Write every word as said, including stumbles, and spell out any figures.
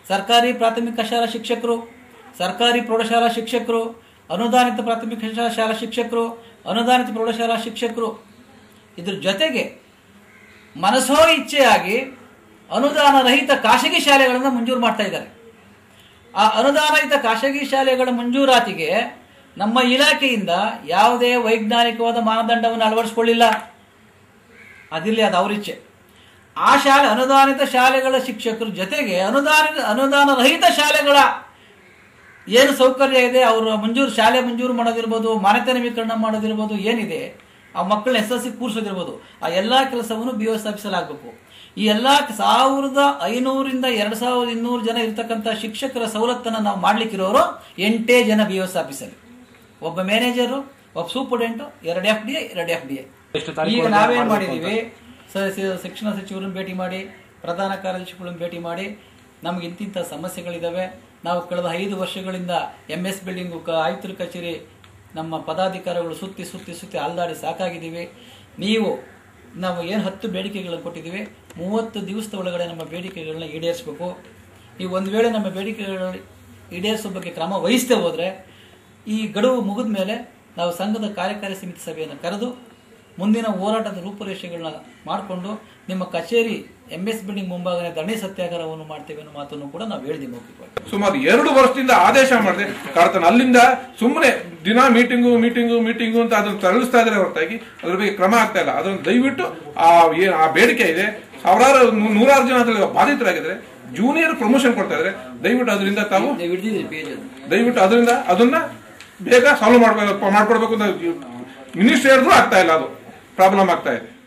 ಸರ್ಕಾರಿ ಪ್ರಾಥಮಿಕ ಶಾಲಾ ಶಿಕ್ಷಕರು, ಸರ್ಕಾರಿ ಪ್ರೌಢಶಾಲಾ ಶಿಕ್ಷಕರು, ಅನುದಾನಿತ ಪ್ರಾಥಮಿಕ ಶಾಲಾ ಶಿಕ್ಷಕರು, ಅನುದಾನಿತ ಪ್ರೌಢಶಾಲಾ ಶಿಕ್ಷಕರು, ಇದ್ರ ಜೊತೆಗೆ ಮನಸೋ ಇಚ್ಛೆಯಾಗಿ ಅನುದಾನ ರಹಿತ ಖಾಸಗಿ ಶಾಲೆಗಳನ್ನು ಮಂಜೂರು ಮಾಡ್ತಾ ಇದ್ದಾರೆ. ಆ ಅನುದಾನರಹಿತ ಖಾಸಗಿ ಶಾಲೆಗಳ ಮಂಜೂರಾತಿಗೆ ನಮ್ಮ ಇಲಾಖೆಯಿಂದ ಯಾವುದೇ ವೈಜ್ಞಾನಿಕವಾದ ಮಾನದಂಡವನ್ನು ಅಳವಡಿಸಿಕೊಳ್ಳಿಲ್ಲ. ಅದಿರಲಿ, ಅದು ಅವರಿಚ್ಛೆ. ಆ ಶಾಲೆ ಅನುದಾನಿತ ಶಾಲೆಗಳ ಶಿಕ್ಷಕರ ಜೊತೆಗೆ ಅನುದಾನಿತ ಅನುದಾನ ರಹಿತ ಶಾಲೆಗಳ ಏನು ಸೌಕರ್ಯ ಇದೆ, ಅವರು ಮಂಜೂರು ಶಾಲೆ ಮಂಜೂರು ಮಾಡೋದಿರ್ಬೋದು, ಮಾನ್ಯತೆ ನವೀಕರಣ ಮಾಡೋದಿರ್ಬೋದು, ಏನಿದೆ ಆ ಮಕ್ಕಳನ್ನ ಎಸ್ ಎಸ್ ಸಿ ಕೂರಿಸೋದಿರ್ಬೋದು, ಆ ಎಲ್ಲ ಕೆಲಸವನ್ನು ಬಿ ಎಸ್ ಆಫೀಸಲ್ಲಿ ಈ ಎಲ್ಲ ಸಾವಿರದ ಐನೂರಿಂದ ಎರಡು ಸಾವಿರದ ಇನ್ನೂರು ಜನ ಇರ್ತಕ್ಕಂಥ ಶಿಕ್ಷಕರ ಸವಲತ್ತನ್ನು ನಾವು ಮಾಡ್ಲಿಕ್ಕಿರೋರು ಎಂಟೇ ಜನ ಬಿ ಎಸ್ ಆಫೀಸಲ್ಲಿ. ಒಬ್ಬ ಮ್ಯಾನೇಜರು, ಒಬ್ಬ ಸೂಪರ್ಡೆಂಟು, ಎರಡು ಎಫ್ ಡಿ ಎ ಎರಡು ಎಫ್ ಡಿ ಎ. ಈಗ ನಾವೇನ್ ಮಾಡಿದೀವಿ, ಶಿಕ್ಷಣ ಸಚಿವರನ್ನು ಭೇಟಿ ಮಾಡಿ, ಪ್ರಧಾನ ಕಾರ್ಯದರ್ಶಿಗಳನ್ನು ಭೇಟಿ ಮಾಡಿ, ನಮ್ಗೆ ಇಂತಿಂಥ ಸಮಸ್ಯೆಗಳಿದಾವೆ, ನಾವು ಕಳೆದ ಐದು ವರ್ಷಗಳಿಂದ ಎಂ ಎಸ್ ಬಿಲ್ಡಿಂಗು ಆಯುಕ್ತರ ಕಚೇರಿ ನಮ್ಮ ಪದಾಧಿಕಾರಿಗಳು ಸುತ್ತಿ ಸುತ್ತಿ ಸುತ್ತಿ ಅಲ್ದಾಡಿ ಸಾಕಾಗಿದ್ದೀವಿ. ನೀವು ನಾವು ಏನು ಹತ್ತು ಬೇಡಿಕೆಗಳನ್ನು ಕೊಟ್ಟಿದ್ದೀವಿ, ಮೂವತ್ತು ದಿವಸದ ಒಳಗಡೆ ನಮ್ಮ ಬೇಡಿಕೆಗಳನ್ನ ಈಡೇರಿಸಬೇಕು. ನೀವು ಒಂದು ವೇಳೆ ನಮ್ಮ ಬೇಡಿಕೆಗಳನ್ನ ಈಡೇರಿಸೋ ಬಗ್ಗೆ ಕ್ರಮ ವಹಿಸದೆ ಹೋದರೆ ಈ ಗಡುವು ಮುಗಿದ ಮೇಲೆ ನಾವು ಸಂಘದ ಕಾರ್ಯಕಾರಿ ಸಮಿತಿ ಸಭೆಯನ್ನು ಕರೆದು ಮುಂದಿನ ಹೋರಾಟದ ರೂಪುರೇಷೆಗಳನ್ನ ಮಾಡಿಕೊಂಡು ನಿಮ್ಮ ಕಚೇರಿ ಎಂ ಎಸ್ ಬಿಲ್ಡಿಂಗ್ ಮುಂಭಾಗನೆ ಧರಣಿ ಸತ್ಯಾಗ್ರಹವನ್ನು ಮಾಡ್ತೇವೆ ಅನ್ನೋ ಮಾತನ್ನು ಕೂಡ ನಾವು ಹೇಳಿದ್ವಿ ಮೌಖಿಕವಾಗಿ. ಸುಮಾರು ಎರಡು ವರ್ಷದಿಂದ ಆದೇಶ ಮಾಡಿದೆ ಕಾರ್ತಾನೆ. ಅಲ್ಲಿಂದ ಸುಮ್ಮನೆ ದಿನ ಮೀಟಿಂಗು ಮೀಟಿಂಗು ಮೀಟಿಂಗು ಅಂತ ಅದನ್ನು ತರಳಿಸ್ತಾ ಇದ್ರೆ ಹೊರತಾಗಿ ಅದ್ರ ಬಗ್ಗೆ ಕ್ರಮ ಆಗ್ತಾ ಇಲ್ಲ. ಅದನ್ನು ದಯವಿಟ್ಟು ಆ ಏನ್ ಆ ಬೇಡಿಕೆ ಇದೆ, ಸಾವಿರಾರು ನೂರಾರು ಜನ ಅದ್ರಲ್ಲಿ ಬಾಧಿತರಾಗಿದ್ದಾರೆ, ಜೂನಿಯರ್ ಪ್ರಮೋಷನ್ ಕೊಡ್ತಾ ಇದ್ದಾರೆ. ದಯವಿಟ್ಟು ಅದರಿಂದ ತಾವು ದಯವಿಟ್ಟು ಅದರಿಂದ ಅದನ್ನ ಬೇಗ ಸಾಲ್ವ್ ಮಾಡ್ಬೇಕು ಮಾಡ್ಕೊಡ್ಬೇಕು ಅಂತ ಮಿನಿಸ್ಟರ್ ಹೇಳಿದ್ರು ಆಗ್ತಾ ಇಲ್ಲ, ಅದು ಪ್ರಾಬ್ಲಮ್ ಆಗ್ತಾ ಇದೆ.